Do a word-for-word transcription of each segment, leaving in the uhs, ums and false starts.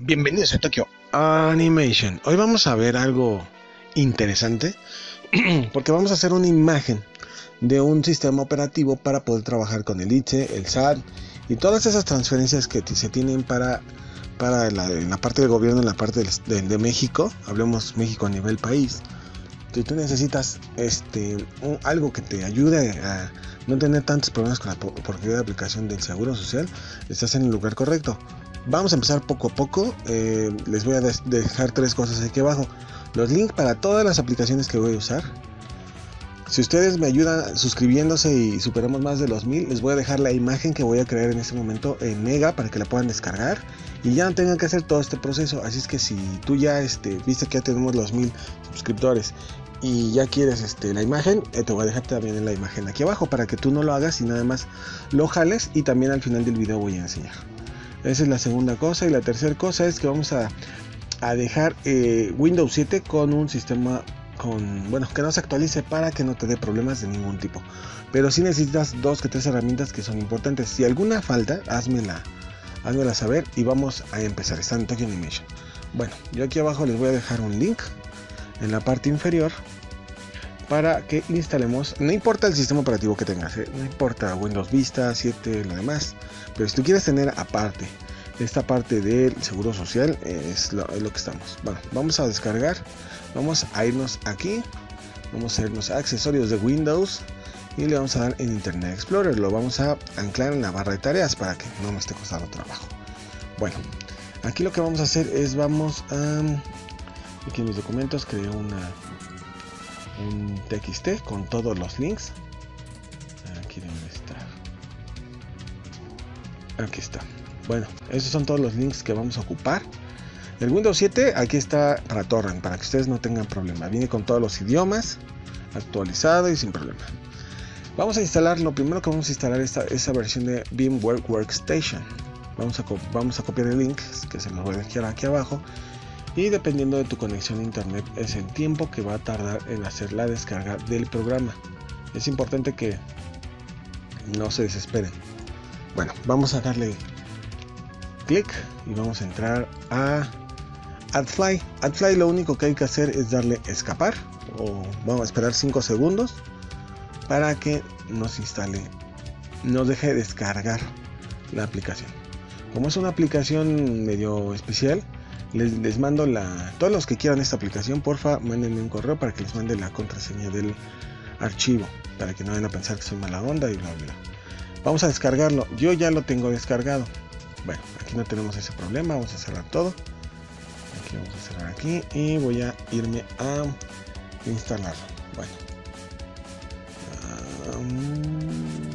Bienvenidos a Tokyo Animation. Hoy vamos a ver algo interesante porque vamos a hacer una imagen de un sistema operativo para poder trabajar con el I T S E, el S A T y todas esas transferencias que se tienen para, para la, en la parte del gobierno, en la parte de, de, de México. Hablemos México a nivel país. Si tú necesitas este, un, algo que te ayude a no tener tantos problemas con la porquería de aplicación del Seguro Social, estás en el lugar correcto. Vamos a empezar poco a poco. Eh, les voy a dejar tres cosas aquí abajo: los links para todas las aplicaciones que voy a usar. Si ustedes me ayudan suscribiéndose y superamos más de los mil, les voy a dejar la imagen que voy a crear en este momento en Mega para que la puedan descargar y ya no tengan que hacer todo este proceso. Así es que si tú ya este, viste que ya tenemos los mil suscriptores y ya quieres este, la imagen, eh, te voy a dejar también en la imagen aquí abajo para que tú no lo hagas y nada más lo jales, y también al final del video voy a enseñar. Esa es la segunda cosa. Y la tercera cosa es que vamos a, a dejar eh, Windows siete con un sistema con, bueno, que no se actualice para que no te dé problemas de ningún tipo. Pero si necesitas dos que tres herramientas que son importantes. Si alguna falta, házmela, házmela saber y vamos a empezar. Está en Tokyo Animation. Bueno, yo aquí abajo les voy a dejar un link en la parte inferior para que instalemos. No importa el sistema operativo que tengas, ¿eh? No importa Windows Vista, siete, lo demás. Pero si tú quieres tener aparte esta parte del Seguro Social, eh, es, lo, es lo que estamos. Bueno, vamos a descargar. Vamos a irnos aquí. Vamos a irnos a accesorios de Windows. Y le vamos a dar en Internet Explorer. Lo vamos a anclar en la barra de tareas para que no me esté costando trabajo. Bueno, aquí lo que vamos a hacer es vamos a... Aquí en mis documentos creé una... un T X T con todos los links. Aquí debe estar. Aquí está. Bueno, esos son todos los links que vamos a ocupar. El Windows siete aquí está para torrent, para que ustedes no tengan problema. Viene con todos los idiomas, actualizado y sin problema. Vamos a instalar, lo primero que vamos a instalar es esta, esa versión de VMware Workstation. Vamos a, vamos a copiar el link, que se los voy a dejar aquí abajo. Y dependiendo de tu conexión a internet es el tiempo que va a tardar en hacer la descarga del programa. Es importante que no se desesperen. Bueno, vamos a darle clic y vamos a entrar a AdFly. AdFly lo único que hay que hacer es darle escapar, o vamos a esperar cinco segundos para que nos instale, nos deje descargar la aplicación. Como es una aplicación medio especial, Les, les mando la... Todos los que quieran esta aplicación, porfa, mándenme un correo para que les mande la contraseña del archivo, para que no vayan a pensar que soy mala onda y bla bla. Vamos a descargarlo. Yo ya lo tengo descargado. Bueno, aquí no tenemos ese problema. Vamos a cerrar todo. Aquí vamos a cerrar aquí y voy a irme a instalarlo. Bueno. Um,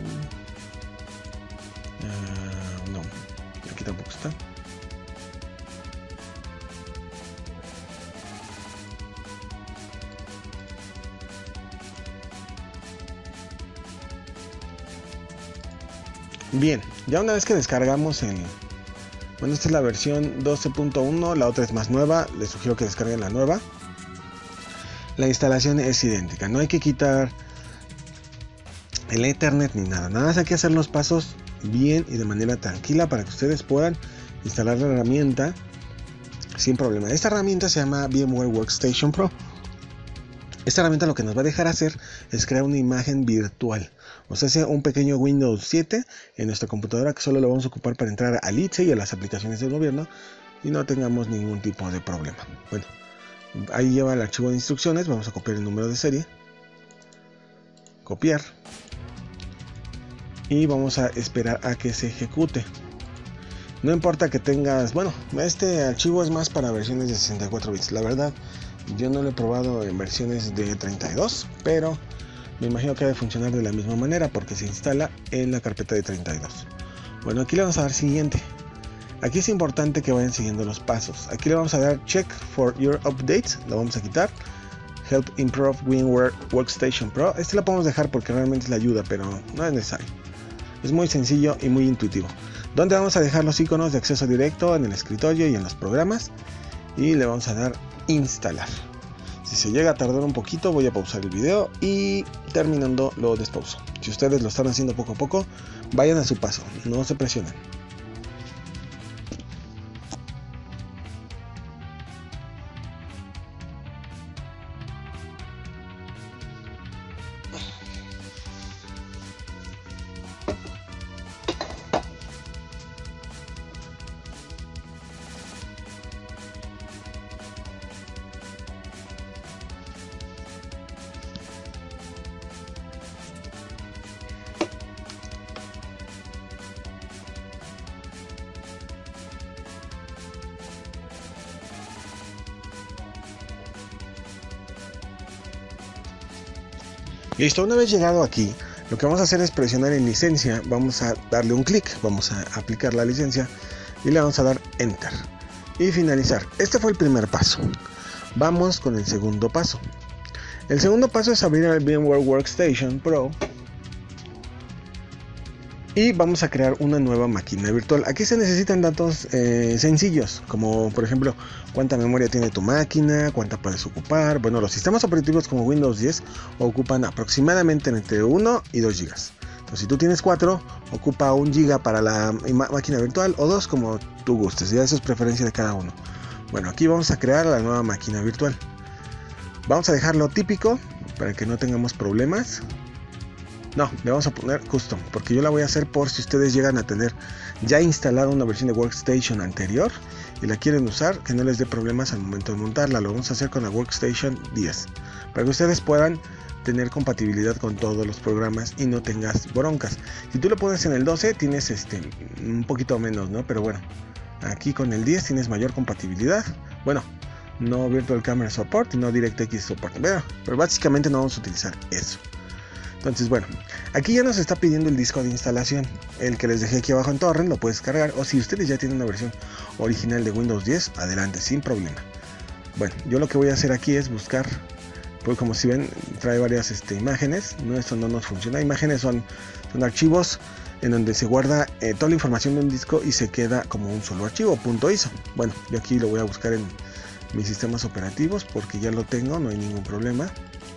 uh, no, aquí tampoco está. Bien, ya una vez que descargamos el... Bueno, esta es la versión doce punto uno, la otra es más nueva, les sugiero que descarguen la nueva. La instalación es idéntica, no hay que quitar el Ethernet ni nada, nada más hay que hacer los pasos bien y de manera tranquila para que ustedes puedan instalar la herramienta sin problema. Esta herramienta se llama VMware Workstation Pro. Esta herramienta lo que nos va a dejar hacer es crear una imagen virtual, o sea, un pequeño Windows siete en nuestra computadora que solo lo vamos a ocupar para entrar al I T S E y a las aplicaciones del gobierno y no tengamos ningún tipo de problema. Bueno, ahí lleva el archivo de instrucciones. Vamos a copiar el número de serie, copiar, y vamos a esperar a que se ejecute. No importa que tengas, bueno, este archivo es más para versiones de sesenta y cuatro bits, la verdad. Yo no lo he probado en versiones de treinta y dos, pero me imagino que debe funcionar de la misma manera porque se instala en la carpeta de treinta y dos. Bueno, aquí le vamos a dar siguiente. Aquí es importante que vayan siguiendo los pasos. Aquí le vamos a dar check for your updates, lo vamos a quitar. Help improve VMware Workstation Pro. Este lo podemos dejar porque realmente es la ayuda, pero no es necesario. Es muy sencillo y muy intuitivo. Donde vamos a dejar los iconos de acceso directo en el escritorio y en los programas. Y le vamos a dar instalar. Si se llega a tardar un poquito, voy a pausar el video y terminando lo despauso. Si ustedes lo están haciendo poco a poco, vayan a su paso, no se presionen. Listo, una vez llegado aquí, lo que vamos a hacer es presionar en licencia, vamos a darle un clic, vamos a aplicar la licencia y le vamos a dar enter y finalizar. Este fue el primer paso. Vamos con el segundo paso. El segundo paso es abrir el VMware Workstation Pro y vamos a crear una nueva máquina virtual. Aquí se necesitan datos eh, sencillos, como por ejemplo cuánta memoria tiene tu máquina, cuánta puedes ocupar. Bueno, los sistemas operativos como Windows diez ocupan aproximadamente entre uno y dos gigas. Entonces, si tú tienes cuatro, ocupa un giga para la máquina virtual o dos, como tú gustes. Ya eso es preferencia de cada uno. Bueno, aquí vamos a crear la nueva máquina virtual. Vamos a dejarlo típico para que no tengamos problemas. No, le vamos a poner custom, porque yo la voy a hacer por si ustedes llegan a tener ya instalada una versión de Workstation anterior y la quieren usar, que no les dé problemas al momento de montarla. Lo vamos a hacer con la Workstation diez, para que ustedes puedan tener compatibilidad con todos los programas y no tengas broncas. Si tú lo pones en el doce, tienes este un poquito menos, ¿no? Pero bueno, aquí con el diez tienes mayor compatibilidad. Bueno, no Virtual Camera Support y no DirectX Support, pero, pero básicamente no vamos a utilizar eso. Entonces, bueno, aquí ya nos está pidiendo el disco de instalación, el que les dejé aquí abajo en torrent. Lo puedes cargar, o si ustedes ya tienen una versión original de Windows diez, adelante, sin problema. Bueno, yo lo que voy a hacer aquí es buscar, pues como si ven, trae varias este, imágenes. No, esto no nos funciona. Imágenes son, son archivos en donde se guarda eh, toda la información de un disco y se queda como un solo archivo, .iso. Bueno, yo aquí lo voy a buscar en mis sistemas operativos porque ya lo tengo, no hay ningún problema.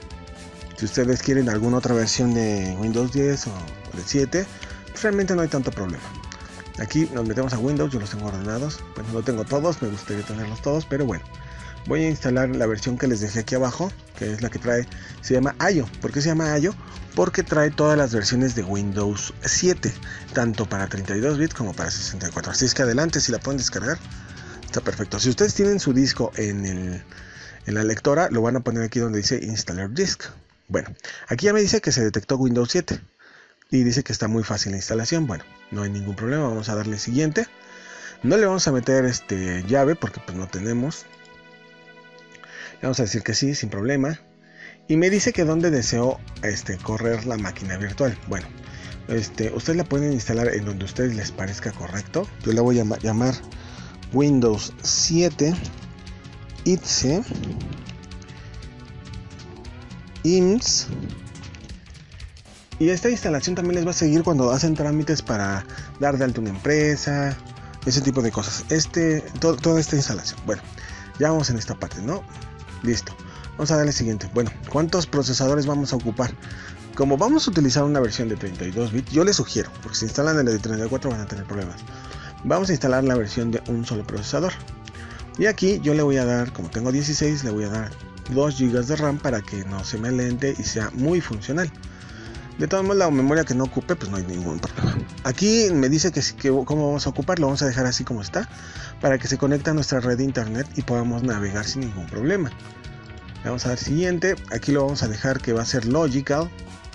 Si ustedes quieren alguna otra versión de Windows diez o de siete, pues realmente no hay tanto problema. Aquí nos metemos a Windows, yo los tengo ordenados. Bueno, no tengo todos, me gustaría tenerlos todos, pero bueno. Voy a instalar la versión que les dejé aquí abajo, que es la que trae, se llama I O. ¿Por qué se llama I O? Porque trae todas las versiones de Windows siete, tanto para treinta y dos bits como para sesenta y cuatro. Así es que adelante, si la pueden descargar, está perfecto. Si ustedes tienen su disco en, el, en la lectora, lo van a poner aquí donde dice Installer Disk. Bueno, aquí ya me dice que se detectó Windows siete y dice que está muy fácil la instalación. Bueno, no hay ningún problema, vamos a darle siguiente. No le vamos a meter este llave porque pues no tenemos. Le vamos a decir que sí, sin problema. Y me dice que dónde deseo este, correr la máquina virtual. Bueno, este, ustedes la pueden instalar en donde a ustedes les parezca correcto. Yo la voy a llamar Windows siete I T C I M S, y esta instalación también les va a seguir cuando hacen trámites para dar de alta una empresa, ese tipo de cosas. Este, to, toda esta instalación. Bueno, ya vamos en esta parte, ¿no? Listo. Vamos a darle siguiente. Bueno, ¿cuántos procesadores vamos a ocupar? Como vamos a utilizar una versión de treinta y dos bits, yo les sugiero, porque si instalan el de treinta y cuatro van a tener problemas. Vamos a instalar la versión de un solo procesador. Y aquí yo le voy a dar, como tengo dieciséis, le voy a dar dos gigas de RAM para que no se me lente y sea muy funcional. De todos modos, la memoria que no ocupe, pues no hay ningún problema. Aquí me dice que, que cómo vamos a ocupar, lo vamos a dejar así como está, para que se conecte a nuestra red de internet y podamos navegar sin ningún problema. Le vamos a dar siguiente, aquí lo vamos a dejar que va a ser Logical.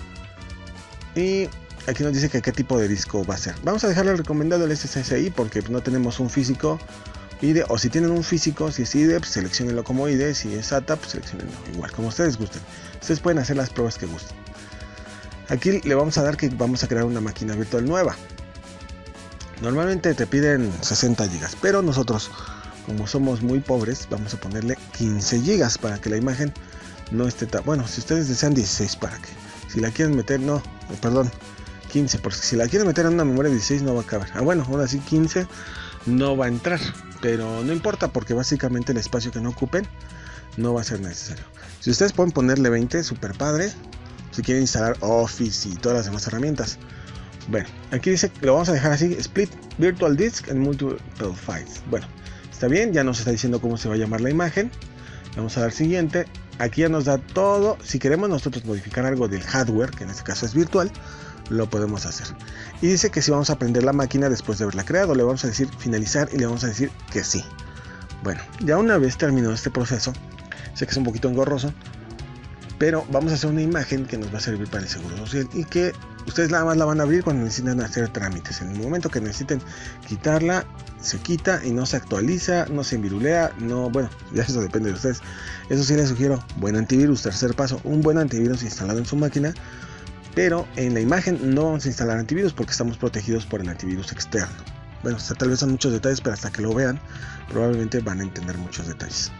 Y aquí nos dice que qué tipo de disco va a ser. Vamos a dejarle recomendado el S S I porque no tenemos un físico I D E, o si tienen un físico, si es I D E, pues seleccionenlo como I D E, si es SATA, pues seleccionenlo igual, como ustedes gusten. Ustedes pueden hacer las pruebas que gusten. Aquí le vamos a dar que vamos a crear una máquina virtual nueva. Normalmente te piden sesenta gigas, pero nosotros, como somos muy pobres, vamos a ponerle quince gigas para que la imagen no esté tan... Bueno, si ustedes desean dieciséis, para que... Si la quieren meter, no, perdón, quince, porque si la quieren meter en una memoria de dieciséis no va a caber. Ah, bueno, ahora sí quince no va a entrar, pero no importa porque básicamente el espacio que no ocupen no va a ser necesario. Si ustedes pueden ponerle veinte, super padre, si quieren instalar Office y todas las demás herramientas. Bueno, aquí dice que lo vamos a dejar así, Split Virtual Disk and Multiple Files. Bueno, está bien, ya nos está diciendo cómo se va a llamar la imagen. Vamos a dar siguiente. Aquí ya nos da todo. Si queremos nosotros modificar algo del hardware, que en este caso es virtual, lo podemos hacer. Y dice que si vamos a prender la máquina después de haberla creado, le vamos a decir finalizar y le vamos a decir que sí. Bueno, ya una vez terminado este proceso, sé que es un poquito engorroso, pero vamos a hacer una imagen que nos va a servir para el seguro social y que Ustedes nada más la van a abrir cuando necesitan hacer trámites. En el momento que necesiten quitarla, se quita y no se actualiza, no se envirulea, no, bueno, ya eso depende de ustedes. Eso sí les sugiero, buen antivirus. Tercer paso, un buen antivirus instalado en su máquina. Pero en la imagen no vamos a instalar antivirus porque estamos protegidos por el antivirus externo. Bueno, o sea, tal vez son muchos detalles, pero hasta que lo vean, probablemente van a entender muchos detalles.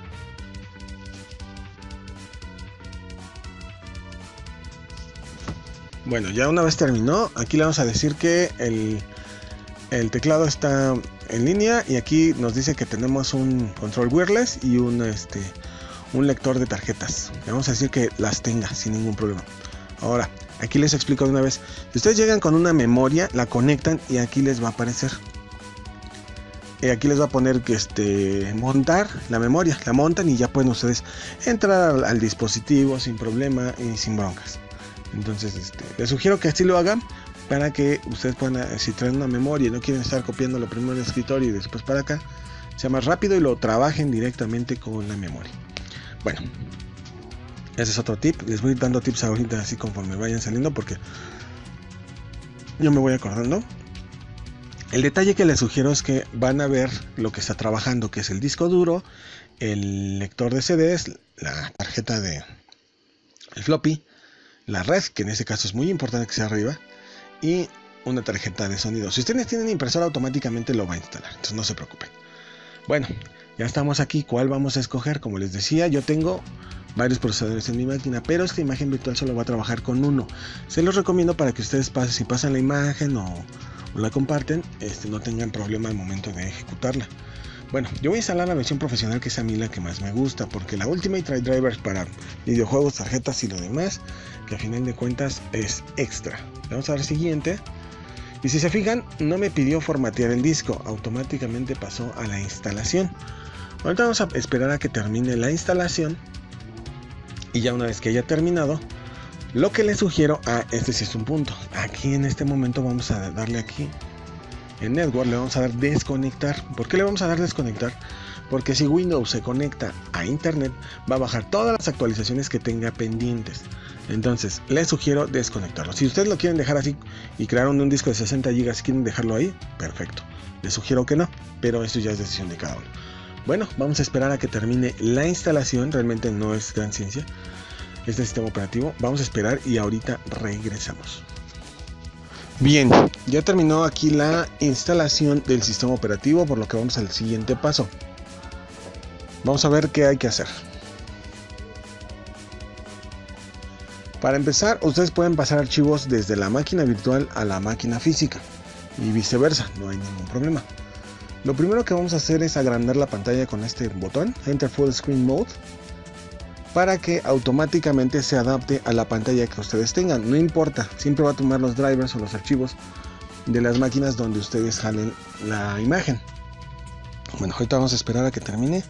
Bueno, ya una vez terminó, aquí le vamos a decir que el, el teclado está en línea y aquí nos dice que tenemos un control wireless y un, este, un lector de tarjetas. Le vamos a decir que las tenga sin ningún problema. Ahora, aquí les explico de una vez. Si ustedes llegan con una memoria, la conectan y aquí les va a aparecer. Y aquí les va a poner que este, montar la memoria. La montan y ya pueden ustedes entrar al, al dispositivo sin problema y sin broncas. Entonces este, les sugiero que así lo hagan para que ustedes puedan, si traen una memoria y no quieren estar copiando lo primero en el escritorio y después para acá, sea más rápido y lo trabajen directamente con la memoria. Bueno, ese es otro tip. Les voy a ir dando tips ahorita así conforme vayan saliendo porque yo me voy acordando. El detalle que les sugiero es que van a ver lo que está trabajando, que es el disco duro, el lector de C Ds, la tarjeta de el floppy, la red, que en este caso es muy importante que sea arriba, y una tarjeta de sonido. Si ustedes tienen impresora, automáticamente lo va a instalar, entonces no se preocupen. Bueno, ya estamos aquí. ¿Cuál vamos a escoger? Como les decía, yo tengo varios procesadores en mi máquina, pero esta imagen virtual solo va a trabajar con uno. Se los recomiendo para que ustedes pasen, si pasan la imagen o, o la comparten, este, no tengan problema al momento de ejecutarla. Bueno, yo voy a instalar la versión profesional, que es a mí la que más me gusta, porque la Ultimate trae drivers para videojuegos, tarjetas y lo demás, que a final de cuentas es extra. Le vamos a dar siguiente. Y si se fijan, no me pidió formatear el disco, automáticamente pasó a la instalación. Ahorita vamos a esperar a que termine la instalación. Y ya una vez que haya terminado, lo que les sugiero, ah, este sí es un punto. Aquí en este momento vamos a darle aquí. En Network le vamos a dar desconectar. ¿Por qué le vamos a dar desconectar? Porque si Windows se conecta a internet, va a bajar todas las actualizaciones que tenga pendientes. Entonces les sugiero desconectarlo. Si ustedes lo quieren dejar así y crearon un disco de sesenta gigas y quieren dejarlo ahí, perfecto. Les sugiero que no, pero eso ya es decisión de cada uno. Bueno, vamos a esperar a que termine la instalación. Realmente no es gran ciencia este sistema operativo. Vamos a esperar y ahorita regresamos. Bien, ya terminó aquí la instalación del sistema operativo, por lo que vamos al siguiente paso. Vamos a ver qué hay que hacer. Para empezar, ustedes pueden pasar archivos desde la máquina virtual a la máquina física y viceversa, no hay ningún problema. Lo primero que vamos a hacer es agrandar la pantalla con este botón, Enter Full Screen Mode, para que automáticamente se adapte a la pantalla que ustedes tengan. No importa, siempre va a tomar los drivers o los archivos de las máquinas donde ustedes jalen la imagen. Bueno, ahorita vamos a esperar a que termine.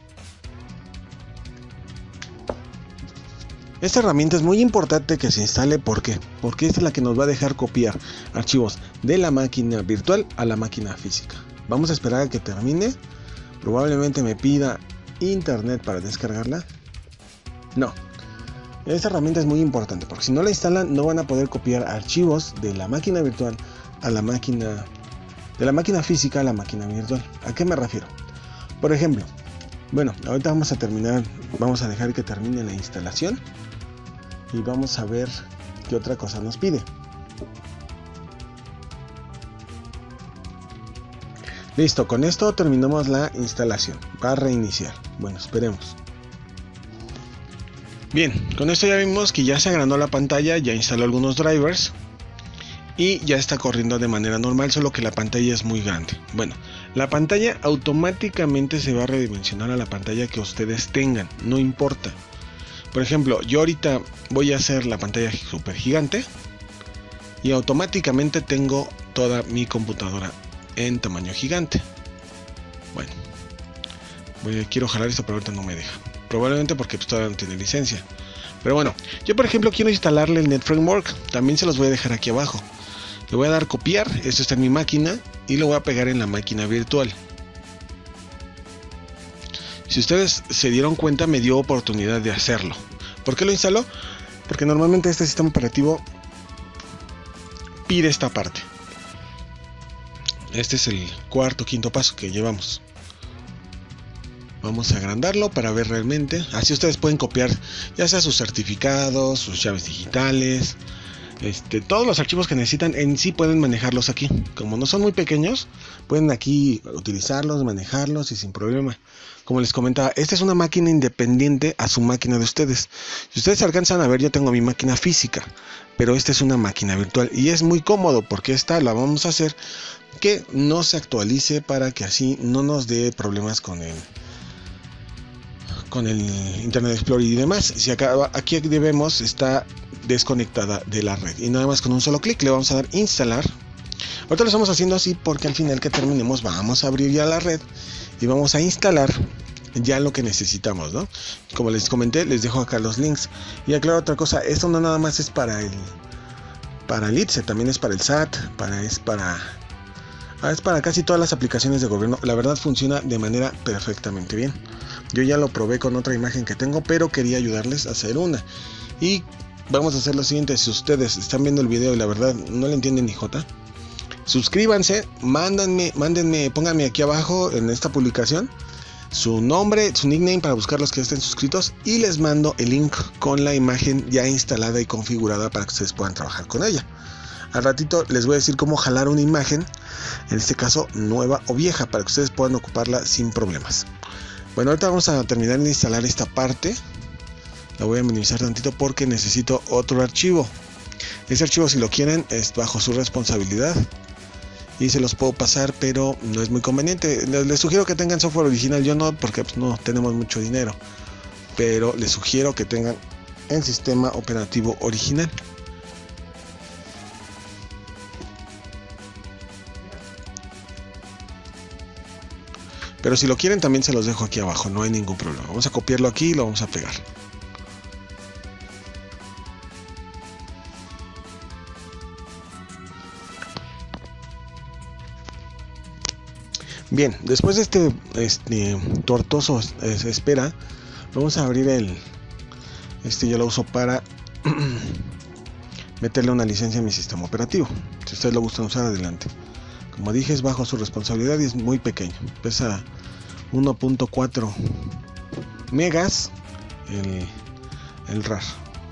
Esta herramienta es muy importante que se instale. ¿Por qué? Porque esta es la que nos va a dejar copiar archivos de la máquina virtual a la máquina física. Vamos a esperar a que termine. Probablemente me pida internet para descargarla. No, esta herramienta es muy importante porque si no la instalan no van a poder copiar archivos de la máquina virtual a la máquina de la máquina física a la máquina virtual. ¿A qué me refiero? Por ejemplo, bueno, ahorita vamos a terminar, vamos a dejar que termine la instalación y vamos a ver qué otra cosa nos pide. Listo, con esto terminamos la instalación. Va a reiniciar. Bueno, esperemos. Bien, con esto ya vimos que ya se agrandó la pantalla, ya instaló algunos drivers y ya está corriendo de manera normal, solo que la pantalla es muy grande. Bueno, la pantalla automáticamente se va a redimensionar a la pantalla que ustedes tengan, no importa. Por ejemplo, yo ahorita voy a hacer la pantalla super gigante y automáticamente tengo toda mi computadora en tamaño gigante. Bueno, voy a, quiero jalar esto pero ahorita no me deja. Probablemente porque pues, todavía no tiene licencia. Pero bueno, yo por ejemplo quiero instalarle el Net Framework. También se los voy a dejar aquí abajo. Le voy a dar copiar. Esto está en mi máquina. Y lo voy a pegar en la máquina virtual. Si ustedes se dieron cuenta, me dio oportunidad de hacerlo. ¿Por qué lo instaló? Porque normalmente este sistema operativo pide esta parte. Este es el cuarto, quinto paso que llevamos. Vamos a agrandarlo para ver realmente. Así ustedes pueden copiar ya sea sus certificados, sus llaves digitales, este, todos los archivos que necesitan en sí pueden manejarlos aquí. Como no son muy pequeños, pueden aquí utilizarlos, manejarlos y sin problema. Como les comentaba, esta es una máquina independiente a su máquina de ustedes. Si ustedes alcanzan a ver, yo tengo mi máquina física, pero esta es una máquina virtual y es muy cómodo porque esta la vamos a hacer que no se actualice para que así no nos dé problemas con el con el Internet Explorer y demás. Si acá, aquí debemos está desconectada de la red y nada más con un solo clic le vamos a dar instalar. Ahorita lo estamos haciendo así porque al final que terminemos vamos a abrir ya la red y vamos a instalar ya lo que necesitamos, ¿no? Como les comenté, les dejo acá los links. Y aclaro otra cosa, esto no nada más es para el para el I T S E, también es para el S A T, para es para es para casi todas las aplicaciones de gobierno. La verdad funciona de manera perfectamente bien. Yo ya lo probé con otra imagen que tengo, pero quería ayudarles a hacer una. Y vamos a hacer lo siguiente: si ustedes están viendo el video y la verdad no le entienden ni jota, suscríbanse, mándenme, mándenme, pónganme aquí abajo en esta publicación su nombre, su nickname para buscar los que estén suscritos y les mando el link con la imagen ya instalada y configurada para que ustedes puedan trabajar con ella. Al ratito les voy a decir cómo jalar una imagen, en este caso nueva o vieja, para que ustedes puedan ocuparla sin problemas. Bueno, ahorita vamos a terminar de instalar esta parte. La voy a minimizar tantito porque necesito otro archivo. Ese archivo, si lo quieren, es bajo su responsabilidad y se los puedo pasar, pero no es muy conveniente. Les, les sugiero que tengan software original. Yo no, porque pues, no tenemos mucho dinero, pero les sugiero que tengan el sistema operativo original. Pero si lo quieren también se los dejo aquí abajo, no hay ningún problema. Vamos a copiarlo aquí y lo vamos a pegar. Bien, después de este, este tortoso espera, vamos a abrir el... Este yo lo uso para meterle una licencia a mi sistema operativo. Si ustedes lo gustan usar, adelante. Como dije, es bajo su responsabilidad y es muy pequeño. Pesa uno punto cuatro megas el, el R A R.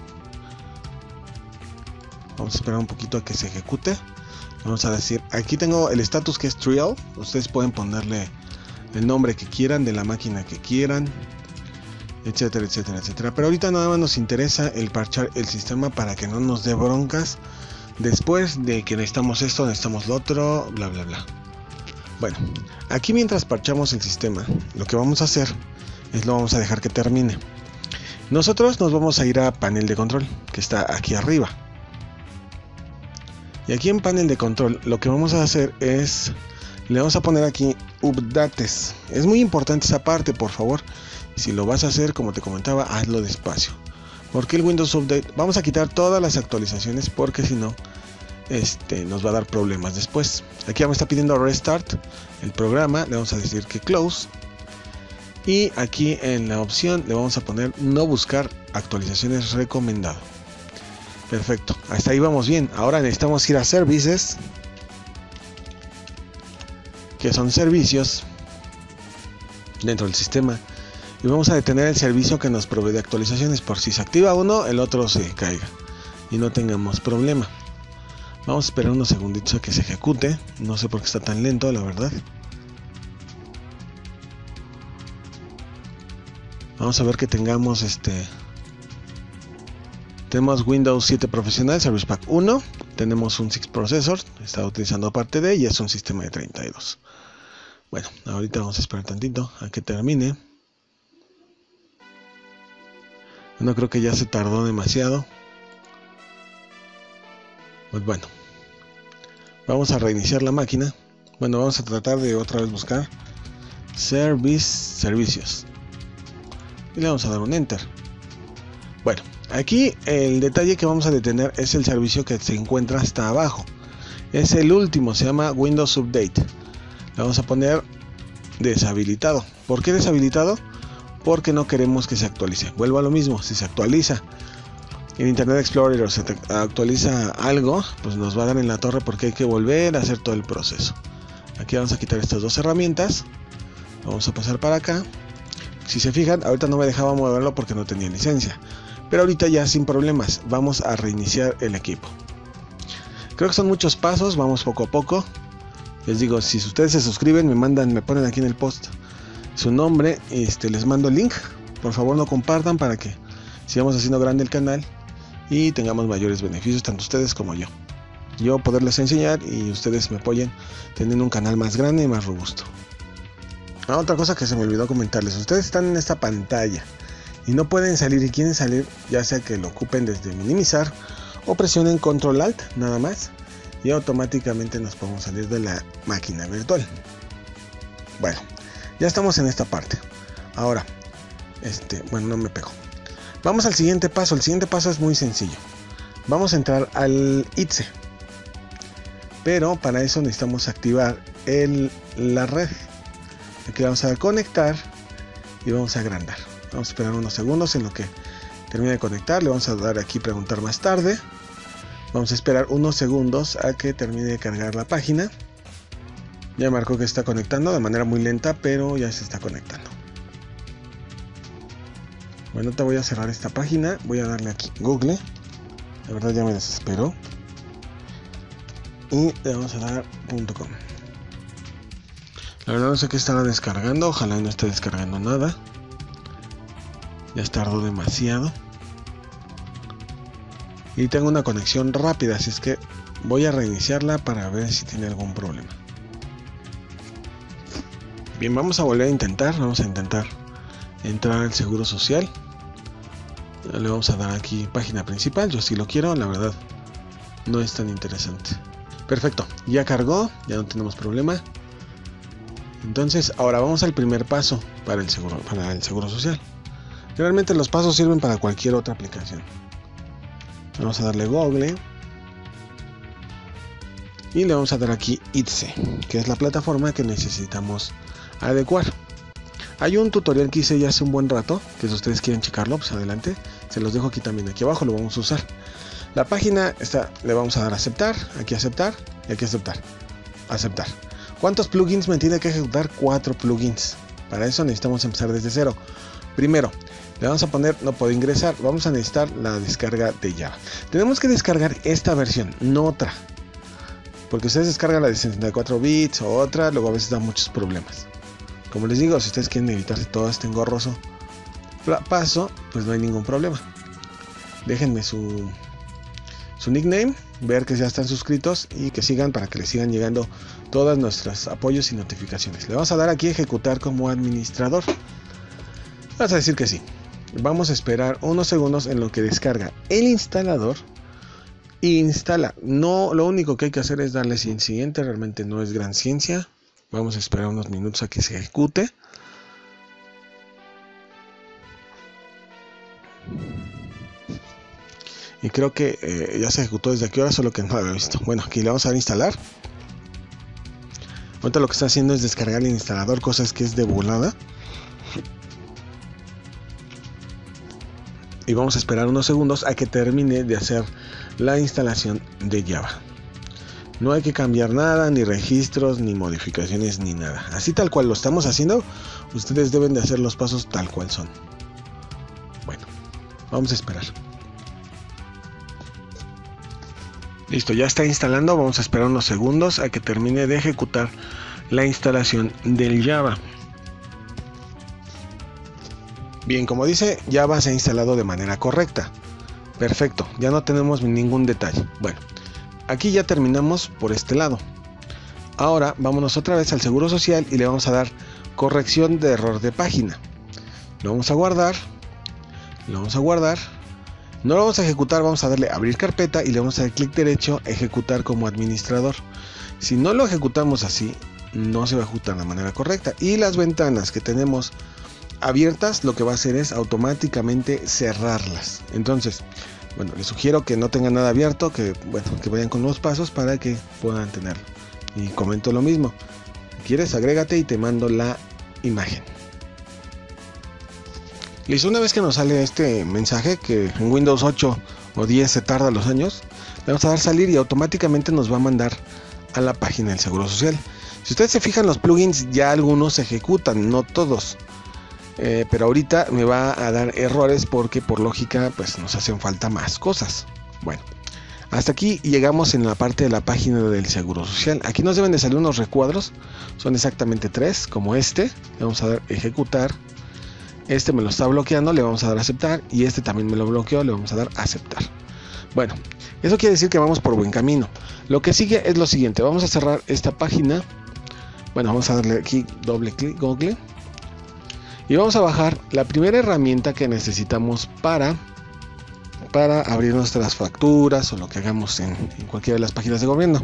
Vamos a esperar un poquito a que se ejecute. Vamos a decir, aquí tengo el status que es trial. Ustedes pueden ponerle el nombre que quieran, de la máquina que quieran, etcétera, etcétera, etcétera. Pero ahorita nada más nos interesa el parchar el sistema para que no nos dé broncas. Después de que necesitamos esto, necesitamos lo otro, bla bla bla. Bueno, aquí mientras parchamos el sistema, lo que vamos a hacer es lo vamos a dejar que termine. Nosotros nos vamos a ir a panel de control, que está aquí arriba. Y aquí en panel de control lo que vamos a hacer es, le vamos a poner aquí updates. Es muy importante esa parte, por favor. Si lo vas a hacer, como te comentaba, hazlo despacio. Porque el Windows Update, vamos a quitar todas las actualizaciones porque si no, este, nos va a dar problemas después. Aquí me está pidiendo restart el programa, le vamos a decir que close. Y aquí en la opción le vamos a poner no buscar actualizaciones recomendado. Perfecto, hasta ahí vamos bien. Ahora necesitamos ir a services, que son servicios dentro del sistema. Y vamos a detener el servicio que nos provee de actualizaciones. Por si se activa uno, el otro se caiga y no tengamos problema. Vamos a esperar unos segunditos a que se ejecute. No sé por qué está tan lento, la verdad. Vamos a ver que tengamos este... Tenemos Windows siete Profesional, Service Pack uno. Tenemos un seis Processor. Está utilizando parte de y es un sistema de treinta y dos. Bueno, ahorita vamos a esperar tantito a que termine. No creo que ya se tardó demasiado. Pues bueno, vamos a reiniciar la máquina. Bueno, vamos a tratar de otra vez buscar Service, Servicios. Y le vamos a dar un Enter. Bueno, aquí el detalle que vamos a detener es el servicio que se encuentra hasta abajo. Es el último, se llama Windows Update. Le vamos a poner deshabilitado. ¿Por qué deshabilitado? Porque no queremos que se actualice. Vuelvo a lo mismo, si se actualiza en Internet Explorer o se te actualiza algo, pues nos va a dar en la torre porque hay que volver a hacer todo el proceso. Aquí vamos a quitar estas dos herramientas. Vamos a pasar para acá. Si se fijan, ahorita no me dejaba moverlo porque no tenía licencia. Pero ahorita ya sin problemas. Vamos a reiniciar el equipo. Creo que son muchos pasos, vamos poco a poco. Les digo, si ustedes se suscriben, me mandan, me ponen aquí en el post su nombre, este, les mando el link. Por favor no compartan para que sigamos haciendo grande el canal y tengamos mayores beneficios, tanto ustedes como yo. Yo poderles enseñar y ustedes me apoyen teniendo un canal más grande y más robusto. Ah, otra cosa que se me olvidó comentarles, ustedes están en esta pantalla y no pueden salir y quieren salir, ya sea que lo ocupen desde minimizar o presionen control alt nada más y automáticamente nos podemos salir de la máquina virtual. Bueno, ya estamos en esta parte. Ahora, este, bueno, no me pego. Vamos al siguiente paso. El siguiente paso es muy sencillo. Vamos a entrar al I T S E, pero para eso necesitamos activar el, la red. Aquí vamos a dar conectar y vamos a agrandar. Vamos a esperar unos segundos en lo que termine de conectar. Le vamos a dar aquí preguntar más tarde. Vamos a esperar unos segundos a que termine de cargar la página. Ya marcó que está conectando de manera muy lenta, pero ya se está conectando. Bueno, te voy a cerrar esta página. Voy a darle aquí Google. La verdad ya me desesperó. Y le vamos a dar .com. La verdad no sé qué estará descargando. Ojalá no esté descargando nada. Ya tardó demasiado. Y tengo una conexión rápida, así es que voy a reiniciarla para ver si tiene algún problema. Bien, vamos a volver a intentar. Vamos a intentar entrar al Seguro Social. Le vamos a dar aquí página principal. Yo sí lo quiero, la verdad no es tan interesante. Perfecto, ya cargó, ya no tenemos problema. Entonces ahora vamos al primer paso para el seguro, para el Seguro Social. Realmente los pasos sirven para cualquier otra aplicación. Vamos a darle Google y le vamos a dar aquí I T S E, que es la plataforma que necesitamos adecuar. Hay un tutorial que hice ya hace un buen rato, que si ustedes quieren checarlo, pues adelante. Se los dejo aquí también, aquí abajo lo vamos a usar. La página está, le vamos a dar aceptar, aquí aceptar y aquí aceptar, aceptar. ¿Cuántos plugins me tiene que ejecutar? Cuatro plugins. Para eso necesitamos empezar desde cero. Primero, le vamos a poner no puedo ingresar. Vamos a necesitar la descarga de Java. Tenemos que descargar esta versión, no otra. Porque ustedes descargan la de sesenta y cuatro bits o otra, luego a veces da muchos problemas. Como les digo, si ustedes quieren evitarse todo este engorroso paso, pues no hay ningún problema. Déjenme su, su nickname, ver que ya están suscritos y que sigan para que les sigan llegando todos nuestros apoyos y notificaciones. Le vamos a dar aquí ejecutar como administrador. Vamos a decir que sí. Vamos a esperar unos segundos en lo que descarga el instalador e instala. No, lo único que hay que hacer es darle en siguiente, realmente no es gran ciencia. Vamos a esperar unos minutos a que se ejecute. Y creo que eh, ya se ejecutó desde aquí ahora, solo que no lo había visto. Bueno, aquí le vamos a dar instalar. Ahorita lo que está haciendo es descargar el instalador, cosas que es de volada. Y vamos a esperar unos segundos a que termine de hacer la instalación de Java. No hay que cambiar nada, ni registros, ni modificaciones, ni nada. Así tal cual lo estamos haciendo, ustedes deben de hacer los pasos tal cual son. Bueno, vamos a esperar. Listo, ya está instalando. Vamos a esperar unos segundos a que termine de ejecutar la instalación del Java. Bien, como dice, Java se ha instalado de manera correcta. Perfecto, ya no tenemos ningún detalle. Bueno, aquí ya terminamos por este lado. Ahora vámonos otra vez al Seguro Social y le vamos a dar corrección de error de página. Lo vamos a guardar. Lo vamos a guardar. No lo vamos a ejecutar, vamos a darle abrir carpeta y le vamos a dar clic derecho, ejecutar como administrador. Si no lo ejecutamos así, no se va a ejecutar de manera correcta. Y las ventanas que tenemos abiertas, lo que va a hacer es automáticamente cerrarlas. Entonces, bueno, les sugiero que no tengan nada abierto, que bueno, que vayan con los pasos para que puedan tenerlo. Y comento lo mismo. Si quieres, agrégate y te mando la imagen. Listo, una vez que nos sale este mensaje que en Windows ocho o diez se tarda los años, le vamos a dar salir y automáticamente nos va a mandar a la página del Seguro Social. Si ustedes se fijan, los plugins ya algunos se ejecutan, no todos. Eh, pero ahorita me va a dar errores porque por lógica pues nos hacen falta más cosas. Bueno, hasta aquí llegamos en la parte de la página del Seguro Social. Aquí nos deben de salir unos recuadros, son exactamente tres, como este. Le vamos a dar ejecutar. Este me lo está bloqueando, le vamos a dar aceptar. Y este también me lo bloqueó, le vamos a dar aceptar. Bueno, eso quiere decir que vamos por buen camino. Lo que sigue es lo siguiente, vamos a cerrar esta página. Bueno, vamos a darle aquí doble clic, Google. Y vamos a bajar la primera herramienta que necesitamos para, para abrir nuestras facturas o lo que hagamos en, en cualquiera de las páginas de gobierno.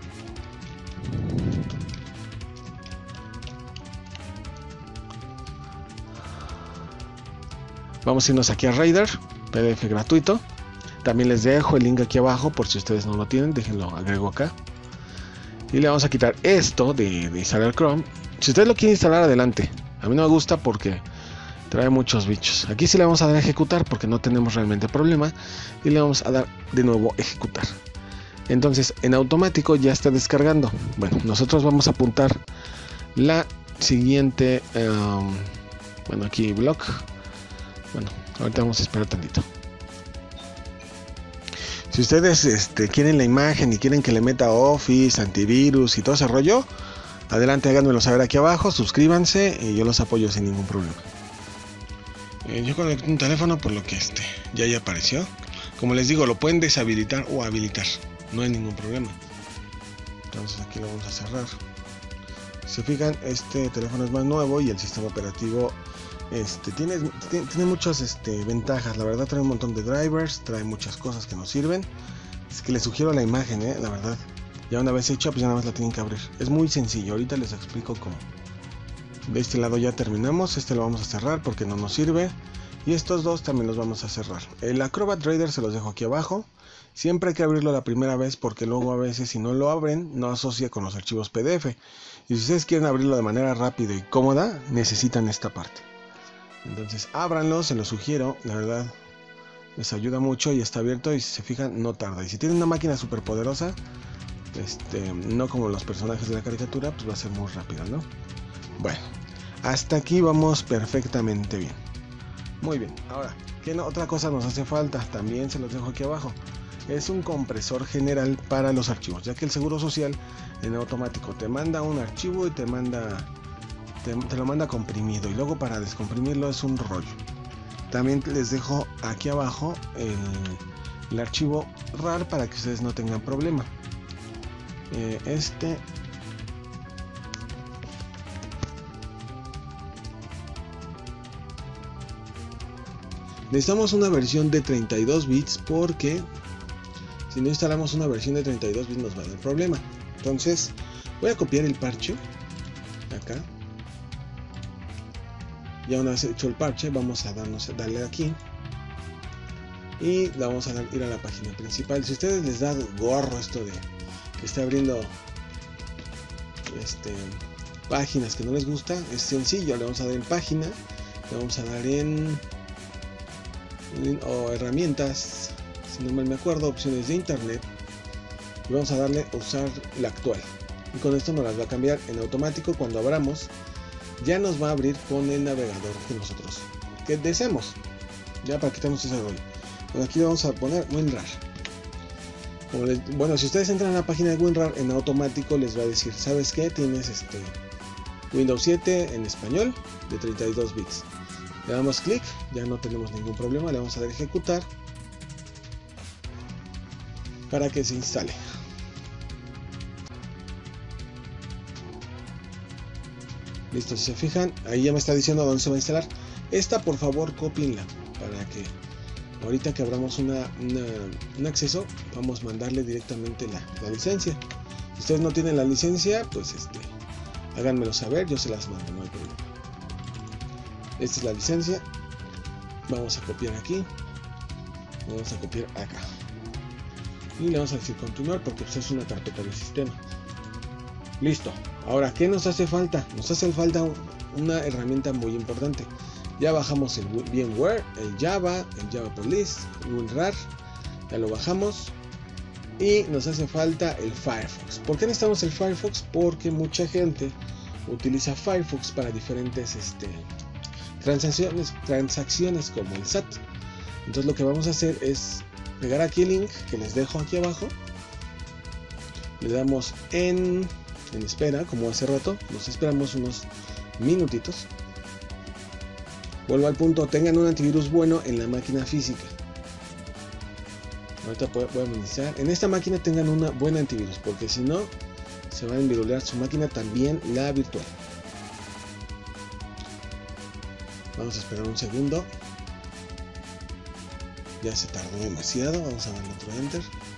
Vamos a irnos aquí a Rider, P D F gratuito. También les dejo el link aquí abajo por si ustedes no lo tienen, déjenlo, agrego acá. Y le vamos a quitar esto de, de instalar Chrome. Si ustedes lo quieren instalar, adelante. A mí no me gusta porque trae muchos bichos. Aquí sí le vamos a dar a ejecutar porque no tenemos realmente problema. Y le vamos a dar de nuevo ejecutar. Entonces en automático ya está descargando. Bueno, nosotros vamos a apuntar la siguiente. Um, bueno, aquí block. Bueno, ahorita vamos a esperar tantito. Si ustedes este, quieren la imagen y quieren que le meta Office, antivirus y todo ese rollo, adelante, háganmelo saber aquí abajo, suscríbanse y yo los apoyo sin ningún problema. Eh, yo conecté un teléfono por lo que este ya ya apareció. Como les digo, lo pueden deshabilitar o habilitar, no hay ningún problema. Entonces aquí lo vamos a cerrar. Si se fijan, este teléfono es más nuevo y el sistema operativo este, tiene, tiene, tiene muchas este, ventajas. La verdad trae un montón de drivers, trae muchas cosas que nos sirven. Es que les sugiero la imagen, eh, la verdad. Ya una vez hecha, pues ya nada más la tienen que abrir. Es muy sencillo, ahorita les explico cómo. De este lado ya terminamos, este lo vamos a cerrar porque no nos sirve. Y estos dos también los vamos a cerrar. El Acrobat Reader se los dejo aquí abajo. Siempre hay que abrirlo la primera vez porque luego a veces si no lo abren no asocia con los archivos P D F. Y si ustedes quieren abrirlo de manera rápida y cómoda, necesitan esta parte. Entonces ábranlo, se lo sugiero, la verdad les ayuda mucho y está abierto y si se fijan no tarda. Y si tienen una máquina súper poderosa, este, no como los personajes de la caricatura, pues va a ser muy rápido, ¿no? Bueno, hasta aquí vamos perfectamente bien. Muy bien, ahora, ¿qué no, otra cosa nos hace falta? También se los dejo aquí abajo. Es un compresor general para los archivos, ya que el Seguro Social en automático te manda un archivo y te manda te, te lo manda comprimido y luego para descomprimirlo es un rollo. También les dejo aquí abajo el, el archivo RAR para que ustedes no tengan problema. Eh, este necesitamos una versión de treinta y dos bits porque si no instalamos una versión de treinta y dos bits nos va a dar problema. Entonces voy a copiar el parche acá. Ya una vez hecho el parche, vamos a darnos, darle aquí y le vamos a dar, ir a la página principal. Si a ustedes les da gorro esto de que esté abriendo este, páginas que no les gusta, es sencillo. Le vamos a dar en página, le vamos a dar en, en o herramientas, si no mal me acuerdo, opciones de internet, y vamos a darle a usar la actual. Y con esto nos las va a cambiar en automático. Cuando abramos ya nos va a abrir con el navegador que nosotros que deseemos, ya para quitarnos ese rollo. Bueno, aquí vamos a poner WinRAR. Como les, bueno, si ustedes entran a la página de WinRAR, en automático les va a decir, ¿sabes qué? Tienes este Windows siete en español de treinta y dos bits. Le damos clic, ya no tenemos ningún problema, le vamos a dar ejecutar para que se instale. Listo, si se fijan, ahí ya me está diciendo dónde se va a instalar. Esta por favor copienla para que ahorita que abramos una, una, un acceso, vamos a mandarle directamente la, la licencia. Si ustedes no tienen la licencia, pues este, háganmelo saber, yo se las mando, no hay problema. Esta es la licencia. Vamos a copiar aquí. Vamos a copiar acá. Y le vamos a decir continuar porque pues, es una carpeta de sistema. Listo. Ahora, ¿qué nos hace falta? Nos hace falta una herramienta muy importante. Ya bajamos el VMware, el Java, el Java Police, el WinRAR. Ya lo bajamos. Y nos hace falta el Firefox. ¿Por qué necesitamos el Firefox? Porque mucha gente utiliza Firefox para diferentes este, transacciones, transacciones como el S A T. Entonces lo que vamos a hacer es pegar aquí el link que les dejo aquí abajo. Le damos en, en espera, como hace rato. Nos esperamos unos minutitos. Vuelvo al punto, tengan un antivirus bueno en la máquina física. Ahorita voy a iniciar. En esta máquina tengan una buena antivirus, porque si no, se va a envirular su máquina, también la virtual. Vamos a esperar un segundo. Ya se tardó demasiado. Vamos a darle otro enter.